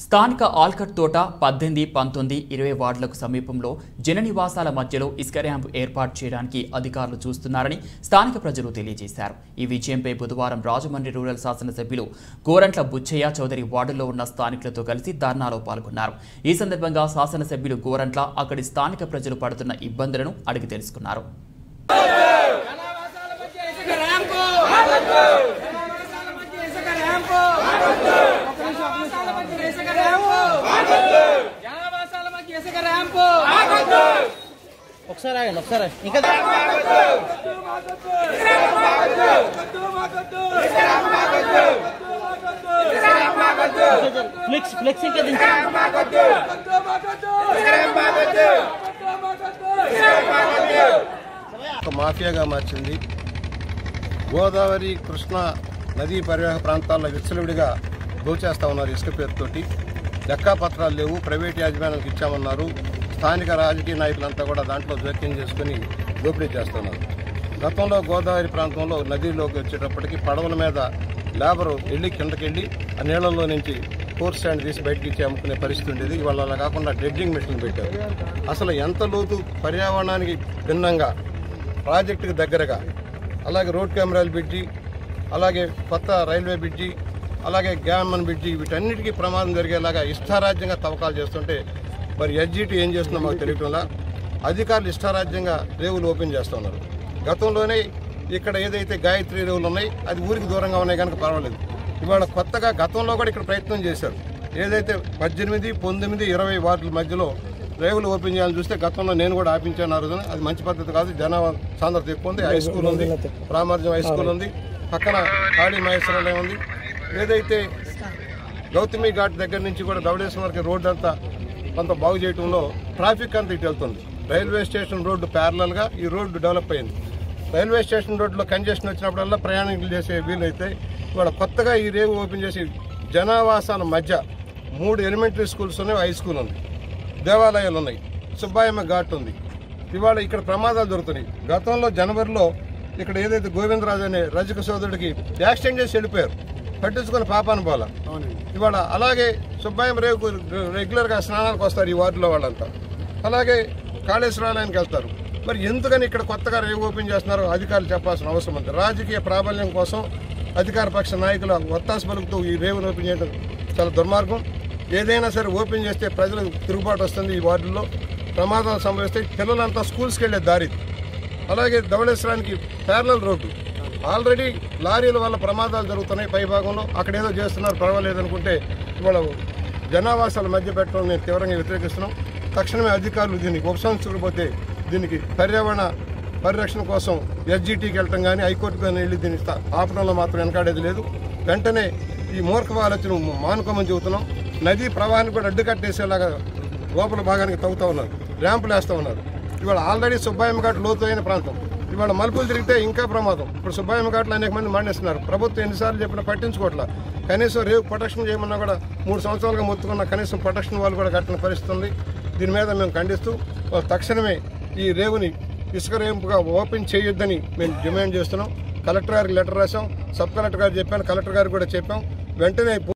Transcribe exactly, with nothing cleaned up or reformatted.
స్థానిక ఆల్కట్ తోట పద్దెనిమిది పంతొమ్మిది ఇరవై వార్డులకు సమీపంలో జన నివాసాల మధ్యలో ఇసుక ర్యాంప్ ఏర్పాటు చేయడానికి అధికారులు చూస్తున్నారని స్థానిక ప్రజలు తెలియజేశారు. ఈ విజయంపై బుధవారం రాజమండ్రి రూరల్ శాసనసభ్యులు గోరంట్ల బుచ్చయ్య చౌదరి వార్డులో ఉన్న స్థానికులతో కలిసి ధర్నాలో పాల్గొన్నారు. ఈ సందర్భంగా శాసనసభ్యులు గోరంట్ల అక్కడి స్థానిక ప్రజలు పడుతున్న ఇబ్బందులను అడిగి తెలుసుకున్నారు. ఒకసారి ఆగండి ఒకసారి ఇంకా ఫ్లెక్స్ ఫ్లెక్స్ ఇంకా ఒక మాఫియాగా మార్చింది. గోదావరి కృష్ణ నదీ పరివాహక ప్రాంతాల్లో విచ్చలవిడిగా దోచేస్తా ఉన్నారు. ఇసుక పేరుతోటి లెక్కాపత్రాలు లేవు, ప్రైవేట్ యాజమాన్యాలకు ఇచ్చామన్నారు. స్థానిక రాజకీయ నాయకులంతా కూడా దాంట్లో జోక్యం చేసుకుని దోపిడీ చేస్తున్నారు. గతంలో గోదావరి ప్రాంతంలో నదిలోకి వచ్చేటప్పటికి పడవల మీద లేబరు వెళ్ళి కిందకెళ్ళి ఆ నీళ్లలో నుంచి ఫోర్ స్టాండ్ తీసి బయటకి ఇచ్చి అమ్ముకునే పరిస్థితి ఉండేది. ఇవాళ అలా కాకుండా డ్రెడ్జింగ్ మెషిన్ పెట్టారు. అసలు ఎంత లోతు పర్యావరణానికి భిన్నంగా ప్రాజెక్టుకు దగ్గరగా అలాగే రోడ్ కెమెరాలు బ్రిడ్జి, అలాగే కొత్త రైల్వే బ్రిడ్జి, అలాగే గ్యామన్ బ్రిడ్జి, వీటన్నిటికీ ప్రమాదం జరిగేలాగా ఇష్టారాజ్యంగా తవ్వకాలు చేస్తుంటే మరి ఎస్జిటి ఏం చేస్తుందో మాకు తెలియటంలా అధికారులు ఇష్టారాజ్యంగా రేవులు ఓపెన్ చేస్తున్నారు. గతంలోనే ఇక్కడ ఏదైతే గాయత్రి రేవులు ఉన్నాయి అది ఊరికి దూరంగా ఉన్నాయి కనుక పర్వాలేదు. ఇవాళ కొత్తగా గతంలో కూడా ఇక్కడ ప్రయత్నం చేశారు. ఏదైతే పద్దెనిమిది పంతొమ్మిది ఇరవై వార్డుల మధ్యలో రేవులు ఓపెన్ చేయాలని చూస్తే గతంలో నేను కూడా ఆపించాను. ఆ రోజున అది మంచి పద్ధతి కాదు. జనాభా సాంద్రత ఎక్కువ ఉంది. హై స్కూల్ ఉంది, ప్రామార్జం హై స్కూల్ ఉంది, పక్కన కాళీ మహేశ్వరాలయం ఉంది. ఏదైతే గౌతమి ఘాట్ దగ్గర నుంచి కూడా ధవళేశ్వరం వరకు రోడ్డు అంతా కొంత బాగు చేయడంలో ట్రాఫిక్ అంతా ఇటు వెళ్తుంది. రైల్వే స్టేషన్ రోడ్డు ప్యారలల్గా ఈ రోడ్డు డెవలప్ అయింది. రైల్వే స్టేషన్ రోడ్డులో కంజెషన్ వచ్చినప్పుడల్లా ప్రయాణికులు చేసే వీలైతే ఇవాళ కొత్తగా ఈ రేవు ఓపెన్ చేసి జనావాసాల మధ్య మూడు ఎలిమెంటరీ స్కూల్స్ ఉన్నాయి, హై స్కూల్ ఉంది, దేవాలయాలు ఉన్నాయి, సుబ్బాయమ్మ ఘాట్ ఉంది. ఇవాళ ఇక్కడ ప్రమాదాలు జరుగుతున్నాయి. గతంలో జనవరిలో ఇక్కడ ఏదైతే గోవిందరాజు అనే రజక సోదరుడికి యాక్సిడెంట్ చేసి వెళ్ళిపోయారు, పట్టించుకుని పాపాను పోలా. ఇవాళ అలాగే సుబ్బాయం రేవుకు రెగ్యులర్గా స్నానాలకు వస్తారు ఈ వార్డులో వాళ్ళంతా. అలాగే కాళేశ్వరాలయానికి వెళ్తారు. మరి ఎందుకని ఇక్కడ కొత్తగా రేవు ఓపెన్ చేస్తున్నారో అధికారులు చెప్పాల్సిన అవసరం ఉంది. రాజకీయ ప్రాబల్యం కోసం అధికార పక్ష నాయకుల ఒత్తాస పలుకుతూ ఈ రేవును ఓపెన్ చేయడం చాలా దుర్మార్గం. ఏదైనా సరే ఓపెన్ చేస్తే ప్రజలకు తిరుగుబాటు వస్తుంది. ఈ వార్డుల్లో ప్రమాదాలు సంభవిస్తాయి. పిల్లలంతా స్కూల్స్కి వెళ్ళే దారి. అలాగే ధవళేశ్వరానికి ప్యారలల్ రోడ్డు ఆల్రెడీ లారీల వల్ల ప్రమాదాలు జరుగుతున్నాయి. పై భాగంలో అక్కడ ఏదో చేస్తున్నారు, పర్వాలేదనుకుంటే ఇవాళ జనావాసాల మధ్య పెట్టడం నేను తీవ్రంగా వ్యతిరేకిస్తున్నాం. తక్షణమే అధికారులు దీన్ని ఉపసంహరించకపోతే దీనికి పర్యావరణ పరిరక్షణ కోసం ఎస్జిటికి వెళ్ళటం కానీ హైకోర్టుకు కానీ వెళ్ళి దీన్ని ఆపడంలో మాత్రం వెనకాడేది లేదు. వెంటనే ఈ మూర్ఖ ఆలోచన మానుకోమని చెబుతున్నాం. నదీ ప్రవాహాన్ని కూడా అడ్డుకట్టేసేలాగా లోపల భాగానికి తవ్వుతూ ఉన్నారు, ర్యాంపులు వేస్తూ ఉన్నారు. ఇవాళ ఆల్రెడీ సుబ్బాయమ్మ ఘాట్ లోతైన ప్రాంతం. ఇవాళ మలుపులు తిరిగితే ఇంకా ప్రమాదం. ఇప్పుడు సుబ్బాయమ్మ ఘాట్లో అనేక మంది మరణిస్తున్నారు. ప్రభుత్వం ఎన్నిసార్లు చెప్పినా పట్టించుకోవట్లా. కనీసం రేవు ప్రొటెక్షన్ చేయమన్నా కూడా మూడు సంవత్సరాలుగా మొత్తుకున్న కనీసం ప్రొటెక్షన్ వాళ్ళు కూడా కట్టిన పరిస్థితి ఉంది. దీని మీద మేము ఖండిస్తూ తక్షణమే ఈ రేవుని ఇసుక రేంపుగా ఓపెన్ చేయొద్దని మేము డిమాండ్ చేస్తున్నాం. కలెక్టర్ గారికి లెటర్ రాసాం, సబ్ కలెక్టర్ గారు చెప్పాను, కలెక్టర్ గారికి కూడా చెప్పాం. వెంటనే